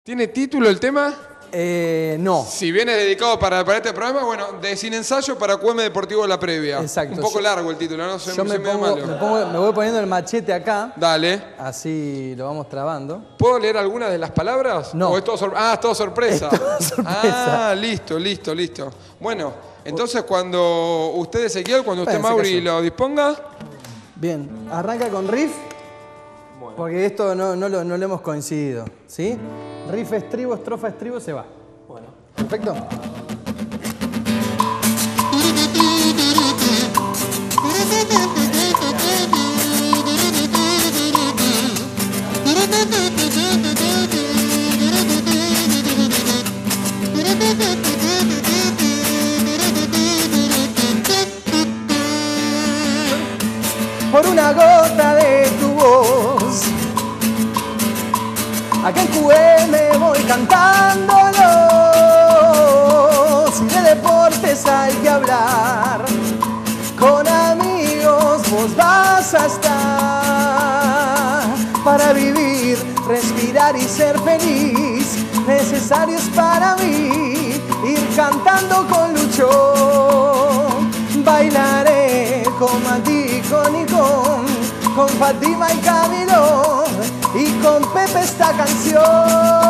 ¿Tiene título el tema? No. Si viene dedicado para este programa, bueno, de Sin Ensayo para QM Deportivo La Previa. Exacto. Un poco largo el título, ¿no? Yo me voy poniendo el machete acá. Dale. Así lo vamos trabando. ¿Puedo leer alguna de las palabras? No. ¿O es todo es todo sorpresa? Es todo sorpresa. Ah, listo. Bueno, entonces cuando usted, Ezequiel, cuando usted, Mauri, lo disponga. Bien, arranca con riff. Bueno. Porque esto no lo hemos coincidido, ¿sí? Riff, estribo, estrofa, estribo, se va. Bueno. Perfecto. Por una gota de tu voz, acá en QM voy cantándolo. Si de deportes hay que hablar, con amigos vos vas a estar. Para vivir, respirar y ser feliz, necesarios para mí ir cantando con Luchón. Bailaré con Mati, con Nicón, con Fátima y Camilo, y con Pepe esta canción.